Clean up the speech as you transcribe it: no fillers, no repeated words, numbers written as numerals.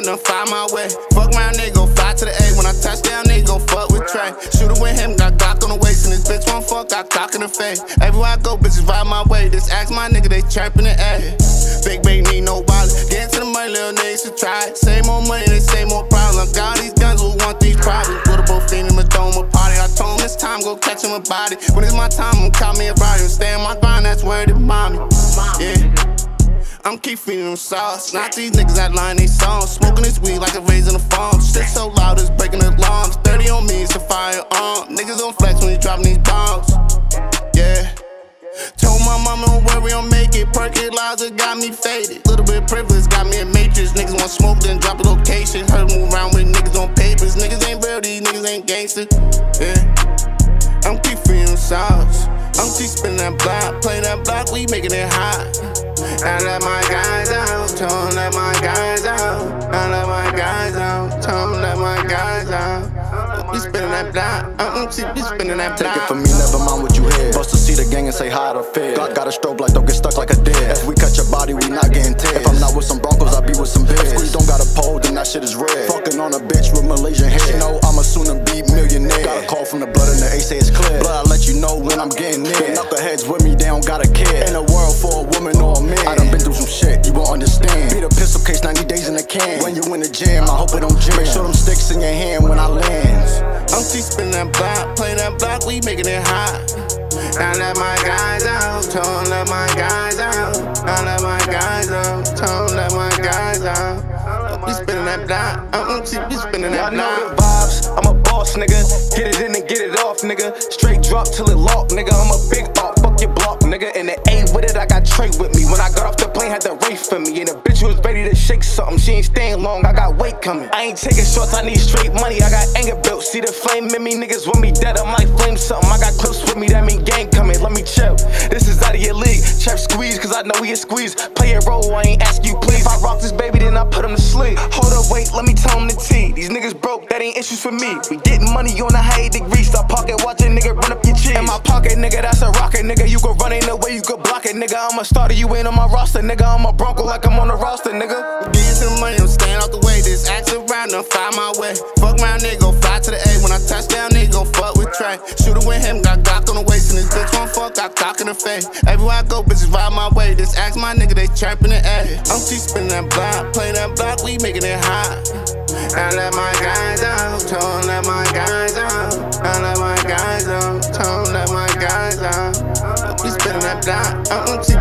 done find my way. Fuck around, nigga, go fly to the A. When I touch down, nigga, gon' fuck with Trey. Shooter with him, got Glock on the waist, and this bitch won't fuck, got cock in the face. Everywhere I go, bitches ride my way. Just ask my nigga, they chirping the A. Big bank need no wallet. Get into the money, little niggas should try it. Say more money, they say more problems. Got all these guns, who want these problems? With a both feet in my dome, a party. I told him it's time, go catch him a body. When it's my time, I'ma call me a ride. Stay on my grind, that's where they mommy. Yeah. I'm keep feeding them sauce. Not these niggas that line they songs. Smoking this weed like a raising the phone. Shit so loud, it's breaking the alarms. 30 on me, it's a firearm. Niggas don't flex when you dropping these bombs. Yeah. Told my mama don't worry, I'll make it. Percolator got me faded. Little bit privilege got me a matrix. Niggas want smoke, then drop a location. Heard move around with niggas on papers. Niggas ain't real, these niggas ain't gangster. Yeah. I'm keep feeding them sauce. I'm keep spinning that block. Play that block, we making it hot. I let my guys out, told let my guys out. I let my guys out, told let my guys out. We spinning that block, be spinning that block. Take it from me, never mind what you hear. Bust to see the gang and say hi to fear. Glock got a strobe like don't get stuck like a deer. If we cut your body, we not getting tears. If I'm not with some Broncos, I be with some bears. If Squeeze don't got a pole, then that shit is red. Fucking on a bitch with Malaysian hair. She know I'm a soon-to-be millionaire. Got a call from the blood and the A say it's clear. Blood, I let you know when I'm getting near. The knuckleheads with me, they don't gotta care. In a world for a woman or a man, I done been through some shit, you won't understand. Beat a pistol case, 90 days in the can. When you in the gym, I hope it don't jam. Make sure them sticks in your hand when I land. I'm keep spinning that block, play that block, we making it hot. I let my guys out, told let my guys out. I let my guys out, told let my guys out. We spinning that block, I'm be spinning that block. Y'all know the vibes, I'm a boss, nigga. Get it in and get it off, nigga. Straight drop till it lock, nigga. I'm a big op, fuck your block, nigga. And the A with it, I got Trey with me. When I got off the plane, had the race for me. And the bitch was ready to shake something. She ain't staying long, I got weight coming. I ain't taking shots, I need straight money. I got anger built, see the flame in me. Niggas want me dead, I'm like flame something. I got clips with me, that mean gang coming. Let me chill, this is out of your league. Chef squeeze, cause I know he a squeeze. Play a role, I ain't ask you please. If I rock this baby, then I put him to sleep. Hold up, wait, let me tell him the T. These niggas broke, that ain't issues for me. We getting money on a high degree. Stop pocket, watch a nigga run up your cheese. In my pocket, nigga, that's a rocket, nigga. You can run, ain't no way you could block it, nigga. I'm a starter, you ain't on my roster, nigga. I'm a Bronco like I'm on the roster, nigga. Getting to the money, I'm staying out the way. This axe around, done find my way. Fuck around, nigga, go fly to the A. When I touch down, nigga, gon' fuck with Trey. Shooter with him, got Glock on the waist, and this bitch won't fuck, got cock in the face. Everywhere I go, bitches ride my way. This axe my nigga, they chirping the A. I'm keep spinning that block, play that block, we making it hot. I let my guys out, told let my guys out. I let my guys out, told let my guys out. We spinning that block,